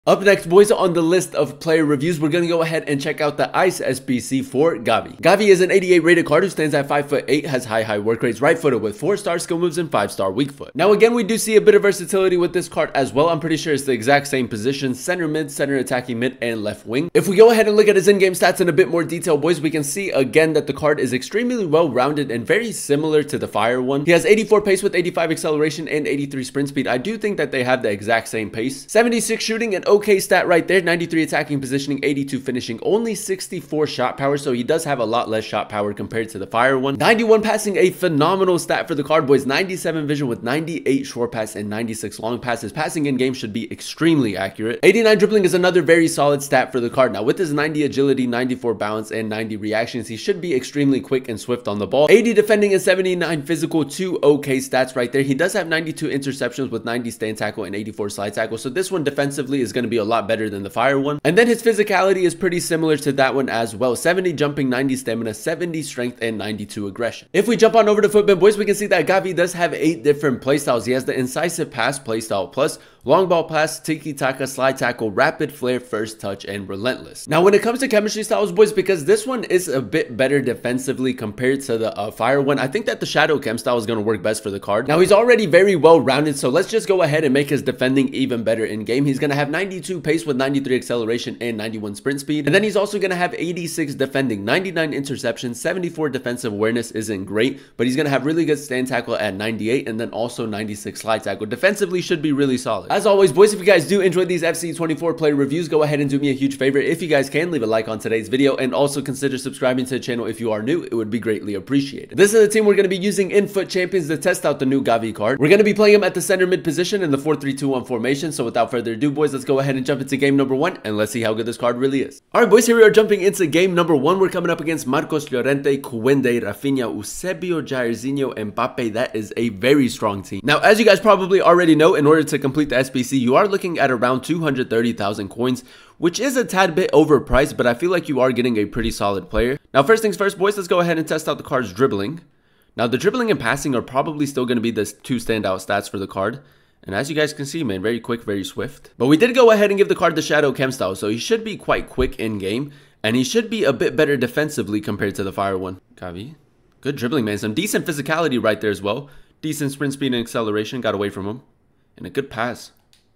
Up next, boys, on the list of player reviews, we're going to go ahead and check out the Ice SBC for Gavi. Gavi is an 88 rated card who stands at 5'8", has high work rates, right footed with 4-star skill moves and 5-star weak foot. Now again, we do see a bit of versatility with this card as well. I'm pretty sure it's the exact same position: center mid, center attacking mid, and left wing. If we go ahead and look at his in-game stats in a bit more detail, boys, we can see again that the card is extremely well-rounded and very similar to the Fire one. He has 84 pace with 85 acceleration and 83 sprint speed. I do think that they have the exact same pace. 76 shooting, an okay stat right there. 93 attacking positioning, 82 finishing, only 64 shot power, so he does have a lot less shot power compared to the Fire one. 91 passing, a phenomenal stat for the card, boys. 97 vision with 98 short pass and 96 long pass. His passing in game should be extremely accurate. 89 dribbling is another very solid stat for the card. Now with his 90 agility, 94 balance, and 90 reactions, he should be extremely quick and swift on the ball. 80 defending and 79 physical, two okay stats right there. He does have 92 interceptions with 90 stand tackle and 84 slide tackle, so this one defensively is going to be a lot better than the Fire one. And then his physicality is pretty similar to that one as well: 70 jumping, 90 stamina, 70 strength, and 92 aggression. If we jump on over to Footbin, boys, we can see that Gavi does have 8 different playstyles. He has the incisive pass playstyle plus, long ball pass, tiki-taka, slide tackle, rapid flare, first touch, and relentless. Now when it comes to chemistry styles, boys, because this one is a bit better defensively compared to the Fire one, I think that the shadow chem style is going to work best for the card. Now he's already very well rounded, so let's just go ahead and make his defending even better in game. He's going to have 92 pace with 93 acceleration and 91 sprint speed, and then he's also going to have 86 defending, 99 interceptions, 74 defensive awareness. Isn't great, but he's going to have really good stand tackle at 98, and then also 96 slide tackle. Defensively should be really solid. As always, boys, if you guys do enjoy these FC24 player reviews, go ahead and do me a huge favor. If you guys can, leave a like on today's video, and also consider subscribing to the channel if you are new. It would be greatly appreciated. This is the team we're going to be using in Foot Champions to test out the new Gavi card. We're going to be playing him at the center mid position in the 4-3-2-1 formation, so without further ado, boys, let's go ahead and jump into game number 1, and let's see how good this card really is. Alright, boys, here we are jumping into game number 1. We're coming up against Marcos Llorente, Kuende, Rafinha, Eusebio, Jairzinho, and Mbappe. That is a very strong team. Now, as you guys probably already know, in order to complete the SBC, you are looking at around 230,000 coins, which is a tad bit overpriced, but I feel like you are getting a pretty solid player. Now, first things first, boys, let's go ahead and test out the card's dribbling. Now, the dribbling and passing are probably still going to be the two standout stats for the card. And as you guys can see, man, very quick, very swift. But we did go ahead and give the card the Shadow Chem style, so he should be quite quick in game, and he should be a bit better defensively compared to the Fire one. Gavi, good dribbling, man. Some decent physicality right there as well. Decent sprint speed and acceleration, got away from him. And a good pass.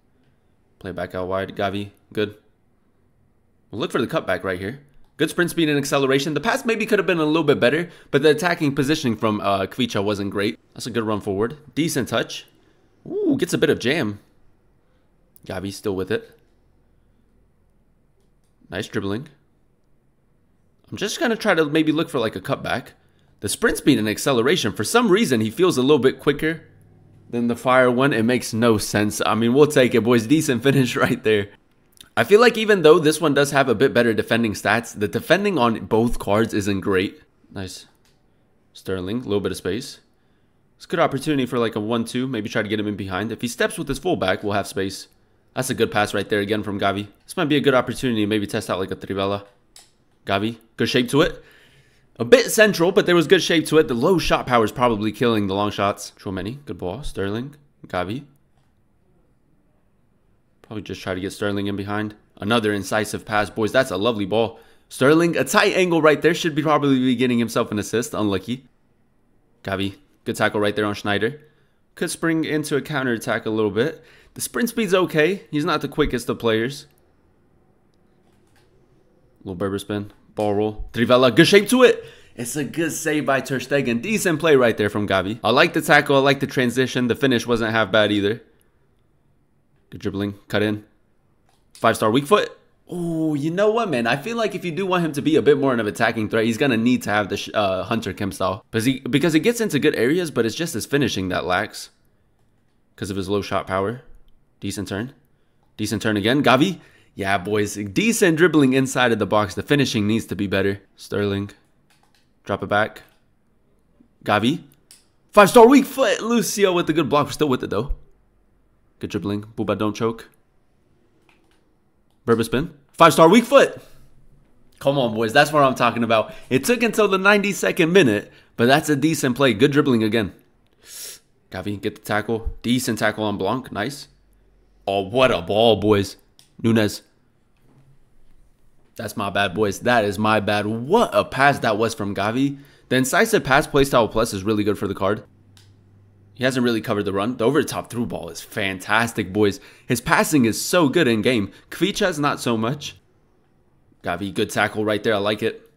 Play back out wide, Gavi, good. We'll look for the cutback right here. Good sprint speed and acceleration. The pass maybe could have been a little bit better, but the attacking positioning from Kvicha wasn't great. That's a good run forward. Decent touch. Ooh, gets a bit of jam. Gavi still with it. Nice dribbling. I'm just going to try to maybe look for like a cutback. The sprint speed and acceleration, for some reason, he feels a little bit quicker than the Fire one. It makes no sense. I mean, we'll take it, boys. Decent finish right there. I feel like even though this one does have a bit better defending stats, the defending on both cards isn't great. Nice. Sterling, a little bit of space. It's a good opportunity for like a 1-2. Maybe try to get him in behind. If he steps with his fullback, we'll have space. That's a good pass right there again from Gavi. This might be a good opportunity to maybe test out like a Trivela. Gavi, good shape to it. A bit central, but there was good shape to it. The low shot power is probably killing the long shots. Chouameni, good ball. Sterling, Gavi. Probably just try to get Sterling in behind. Another incisive pass, boys. That's a lovely ball. Sterling, a tight angle right there. Should be probably be getting himself an assist. Unlucky. Gavi, good tackle right there on Schneider. Could spring into a counter attack a little bit. The sprint speed's okay. He's not the quickest of players. Little Berber spin. Ball roll. Trivela, good shape to it. It's a good save by Ter Stegen. Decent play right there from Gavi. I like the tackle. I like the transition. The finish wasn't half bad either. Good dribbling. Cut in. 5-star weak foot. Oh, you know what, man? I feel like if you do want him to be a bit more of an attacking threat, he's going to need to have the Hunter Chem style. Because he gets into good areas, but it's just his finishing that lacks. Because of his low shot power. Decent turn. Decent turn again. Gavi. Yeah, boys. Decent dribbling inside of the box. The finishing needs to be better. Sterling. Drop it back. Gavi. 5-star weak foot. Lucio with the good block. We're still with it, though. Good dribbling. Booba, don't choke. Berber spin. 5-star weak foot. Come on, boys. That's what I'm talking about. It took until the 92nd minute, but that's a decent play. Good dribbling again. Gavi, get the tackle. Decent tackle on Blanc. Nice. Oh, what a ball, boys. Nunez. That's my bad, boys. That is my bad. What a pass that was from Gavi. The incisive pass playstyle plus is really good for the card. He hasn't really covered the run. The over-the-top through ball is fantastic, boys. His passing is so good in game. Kvicha's not so much. Gavi, good tackle right there. I like it.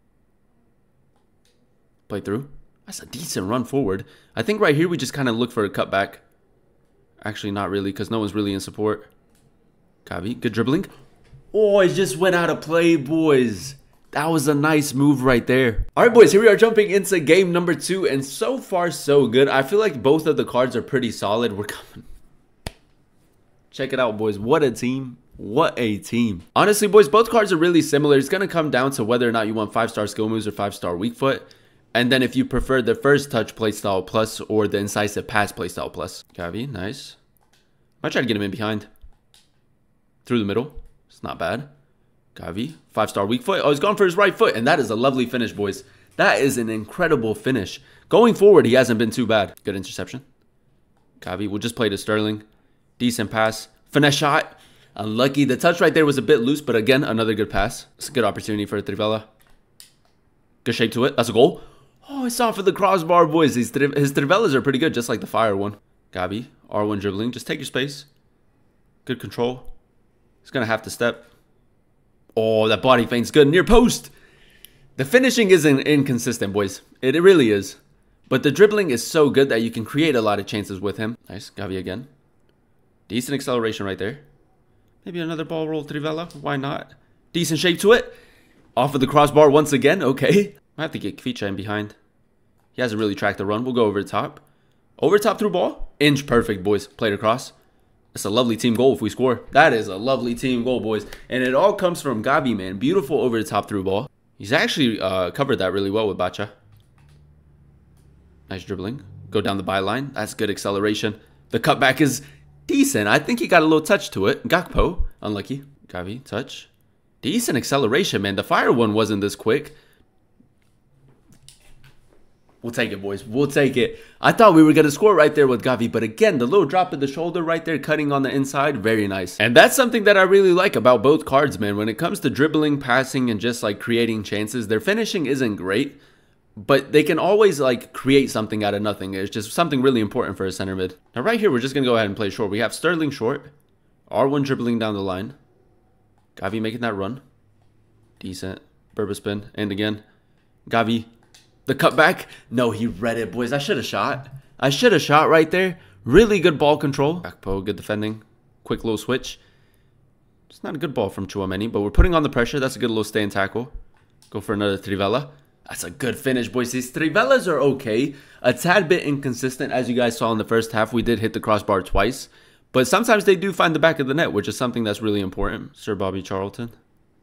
Play through. That's a decent run forward. I think right here we just kind of look for a cutback. Actually, not really, because no one's really in support. Gavi, good dribbling. Oh, it just went out of play, boys. That was a nice move right there. All right, boys, here we are jumping into game number 2, and so far, so good. I feel like both of the cards are pretty solid. We're coming. Check it out, boys. What a team. What a team. Honestly, boys, both cards are really similar. It's going to come down to whether or not you want 5-star skill moves or 5-star weak foot. And then if you prefer the first touch playstyle plus or the incisive pass playstyle plus. Gavi, nice. Might try to get him in behind. Through the middle. It's not bad. Gavi, 5-star weak foot. Oh, he's gone for his right foot. And that is a lovely finish, boys. That is an incredible finish. Going forward, he hasn't been too bad. Good interception. Gavi, we'll just play to Sterling. Decent pass. Finesse shot. Unlucky. The touch right there was a bit loose, but again, another good pass. It's a good opportunity for Trivela. Good shape to it. That's a goal. Oh, I saw for the crossbar, boys. His Trivelas are pretty good, just like the fire one. Gavi, R1 dribbling. Just take your space. Good control. He's going to have to step. Oh, that body feint's good. Near post. The finishing isn't inconsistent, boys. It really is. But the dribbling is so good that you can create a lot of chances with him. Nice. Gavi again. Decent acceleration right there. Maybe another ball roll Trivela. Why not? Decent shape to it. Off of the crossbar once again. Okay. I have to get Kvicha in behind. He hasn't really tracked the run. We'll go over the top. Over top through ball. Inch perfect, boys. Played across. That's a lovely team goal if we score. That is a lovely team goal, boys. And it all comes from Gavi, man. Beautiful over the top through ball. He's actually covered that really well with Bacha. Nice dribbling. Go down the byline. That's good acceleration. The cutback is decent. I think he got a little touch to it. Gakpo. Unlucky. Gavi. Touch. Decent acceleration, man. The fire one wasn't this quick. We'll take it, boys. We'll take it. I thought we were going to score right there with Gavi, but again, the little drop of the shoulder right there, cutting on the inside, very nice. And that's something that I really like about both cards, man. When it comes to dribbling, passing, and just like creating chances, their finishing isn't great, but they can always like create something out of nothing. It's just something really important for a center mid. Now right here, we're just going to go ahead and play short. We have Sterling short, R1 dribbling down the line. Gavi making that run. Decent. Berba spin. And again. Gavi. The cutback. No, he read it, boys. I should have shot. I should have shot right there. Really good ball control. Gakpo, good defending. Quick little switch. It's not a good ball from Chouameni, but we're putting on the pressure. That's a good little stay and tackle. Go for another Trivela. That's a good finish, boys. These Trivelas are okay. A tad bit inconsistent. As you guys saw in the first half, we did hit the crossbar twice. But sometimes they do find the back of the net, which is something that's really important. Sir Bobby Charlton.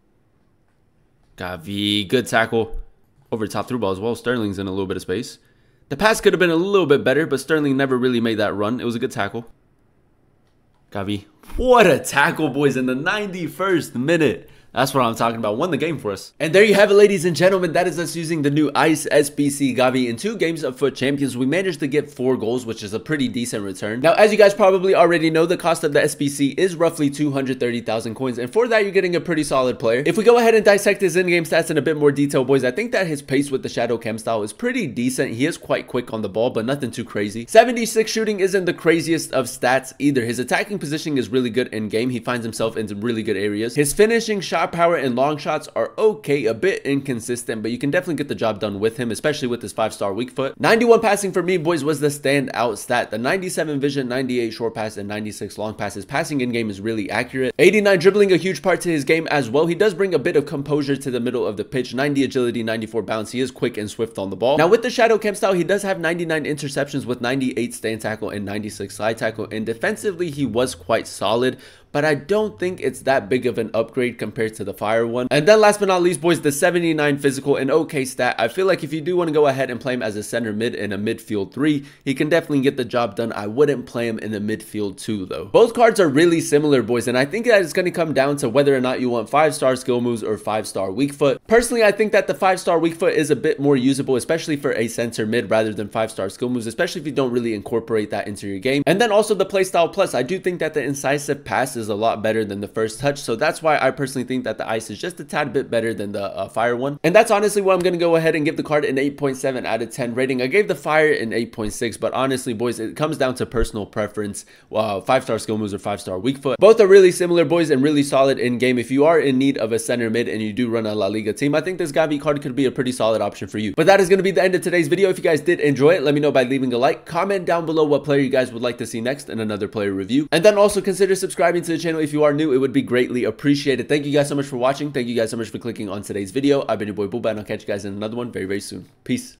Gavi, good tackle. Over top through ball as well. Sterling's in a little bit of space. The pass could have been a little bit better, but Sterling never really made that run. It was a good tackle. Gavi. What a tackle, boys, in the 91st minute. That's what I'm talking about. Won the game for us. And there you have it, ladies and gentlemen. That is us using the new ICE SBC Gavi in 2 games of FUT Champions. We managed to get 4 goals, which is a pretty decent return. Now, as you guys probably already know, the cost of the SBC is roughly 230,000 coins. And for that, you're getting a pretty solid player. If we go ahead and dissect his in-game stats in a bit more detail, boys, I think that his pace with the Shadow Chem style is pretty decent. He is quite quick on the ball, but nothing too crazy. 76 shooting isn't the craziest of stats either. His attacking positioning is really good in-game. He finds himself into really good areas. His finishing, shot power, and long shots are okay, a bit inconsistent, but you can definitely get the job done with him, especially with his 5-star weak foot. 91 passing for me, boys, was the standout stat. The 97 vision, 98 short pass, and 96 long pass. His passing in game is really accurate. 89 dribbling, a huge part to his game as well. He does bring a bit of composure to the middle of the pitch. 90 agility, 94 bounce. He is quick and swift on the ball. Now with the Shadow Chem style, he does have 99 interceptions with 98 stand tackle and 96 slide tackle, and defensively he was quite solid, but I don't think it's that big of an upgrade compared to the fire one. And then last but not least, boys, the 79 physical, an okay stat. I feel like if you do want to go ahead and play him as a center mid in a midfield 3, he can definitely get the job done. I wouldn't play him in the midfield 2 though. Both cards are really similar, boys, and I think that it's going to come down to whether or not you want 5-star skill moves or 5-star weak foot. Personally, I think that the 5-star weak foot is a bit more usable, especially for a center mid rather than 5-star skill moves, especially if you don't really incorporate that into your game. And then also the playstyle plus, I do think that the incisive pass is is a lot better than the first touch. So that's why I personally think that the ice is just a tad bit better than the fire one. And that's honestly why I'm going to go ahead and give the card an 8.7 out of 10 rating. I gave the fire an 8.6, but honestly, boys, it comes down to personal preference. 5-star skill moves or 5-star weak foot. Both are really similar, boys, and really solid in game. If you are in need of a center mid and you do run a La Liga team, I think this Gavi card could be a pretty solid option for you. But that is going to be the end of today's video. If you guys did enjoy it, let me know by leaving a like. Comment down below what player you guys would like to see next in another player review. And then also consider subscribing to the channel if you are new. It would be greatly appreciated. Thank you guys so much for watching. Thank you guys so much for clicking on today's video. I've been your boy Booba, and I'll catch you guys in another one very, very soon. Peace.